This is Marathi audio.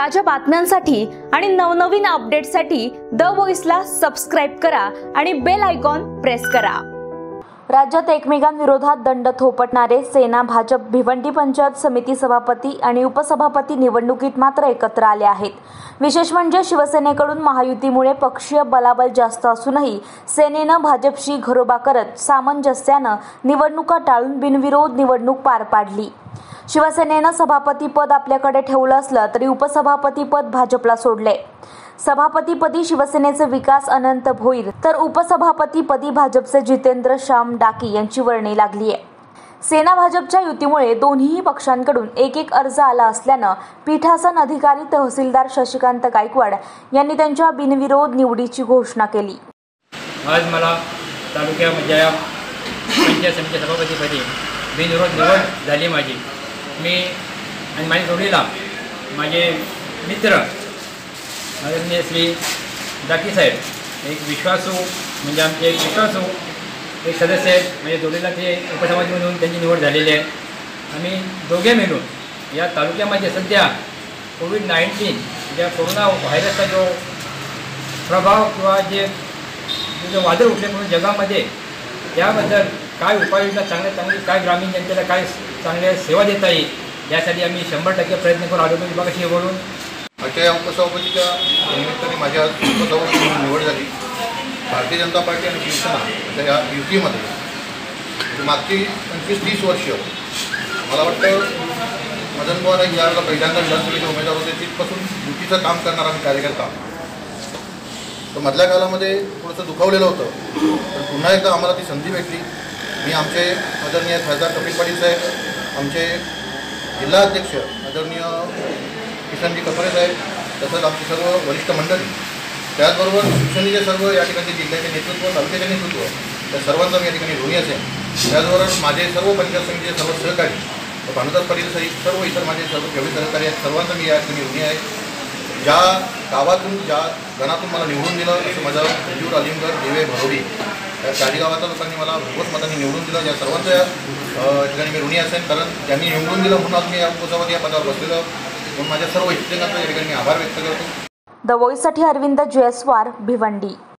ताज्या बातम्यांसाठी आणि नवनवीन अपडेट्ससाठी द व्हॉइसला सबस्क्राइब करा आणि बेल आयकॉन प्रेस करा। राज्यात एकमेकांविरोधात दंड थोपटणारे सेना भाजप भिवंडी पंचायत समिती सभापती आणि उपसभापती निवडणुकीत मात्र एकत्र आले आहेत। विशेष म्हणजे शिवसेनेकडून महायुतीमुळे पक्षीय बलाबल जास्त असूनही सेनेनं भाजपशी घरोबा करत सामंजस्यानं निवडणुका टाळून बिनविरोध निवडणूक पार पाडली। शिवसेनेनं सभापतीपद आपल्याकडे ठेवलं असलं तरी उपसभापतीपद भाजपला सोडले। सभापतीपदी शिवसेनेचे विकास अनंत भोईर तर उपसभापतीपदी भाजपचे जितेंद्र श्याम डाकी यांची वर्णी लागली आहे। सेना भाजपच्या युतीमुळे दोन्ही पक्षांकडून एक अर्ज आला असल्यानं पीठासन अधिकारी तहसीलदार शशिकांत गायकवाड यांनी त्यांच्या बिनविरोध निवडीची घोषणा केली। आज मला तालुक्यामध्ये पंचायत समिती सभापतीपदी बिनविरोध निवड झाली माझी। मी आणि माझ्या जोडीला माझे मित्र आदरणीय श्री डाकी साहेब एक विश्वासू म्हणजे आमचे एक विश्वासू एक सदस्य आहेत। माझ्या जोडीला ते उपसभापती म्हणून त्यांची निवड झालेली आहे। आम्ही दोघे मिळून या तालुक्यामध्ये सध्या कोविड-19 ज्या कोरोना व्हायरसचा जो प्रभाव किंवा जो वादळ उठले म्हणून जगामध्ये त्याबद्दल काय उपाययोजना चांगली काय ग्रामीण जनतेला काय चांगल्या सेवा देता येईल यासाठी आम्ही 100% प्रयत्न करू। आरोग्य विभागाशी बोलून आजच्या या उपसभापतीच्या निमित्ताने माझ्या उपसभापती निवड झाली। भारतीय जनता पार्टी आणि शिवसेना या युतीमध्ये मागची 25-30 वर्ष मला वाटतं मदन पवार याला पहिल्यांदा विधानसभेचे उमेदवार होते तिथपासून युतीचं काम करणारा आम्ही कार्यकर्ता। तर मधल्या काळामध्ये थोडंसं दुखावलेलं होतं, पण पुन्हा एकदा आम्हाला ती संधी भेटली। मी आमचे आदरणीय खासदार कपिल पाटील साहेब, आमचे जिल्हा अध्यक्ष आदरणीय किशनजी कपरे साहेब, तसंच आमची सर्व वरिष्ठ मंडळी, त्याचबरोबर शिवसेनेचे सर्व या ठिकाणचे जिल्ह्याचे नेतृत्व, तालुक्याचे नेतृत्व, त्या सर्वांचा मी या ठिकाणी ऋणी असेल। त्याचबरोबर माझे सर्व पंचायत समितीचे सर्व सहकारी, भानुदास पाटील सहित सर्व इतर माझे सर्व जेवढे सहकारी आहेत सर्वांचा मी या ठिकाणी ऋणी आहे। ज्या गावातून ज्या गणातून मला निवडून दिलं, असं माझं मंजूर अलिमगड देवे भरोडी या 4 गावाच्या लोकांनी मला भरघोस मतांनी निवडून दिलं। या सर्वांच्या ठिकाणी मी ऋणी असेल, कारण त्यांनी निवडून दिलं म्हणून आज मी या उपसभापती या पदावर बसलेलो। म्हणून माझ्या सर्व इच्छुकांचा या ठिकाणी मी आभार व्यक्त करतो। द व्हॉइससाठी अरविंद जयस्वार, भिवंडी।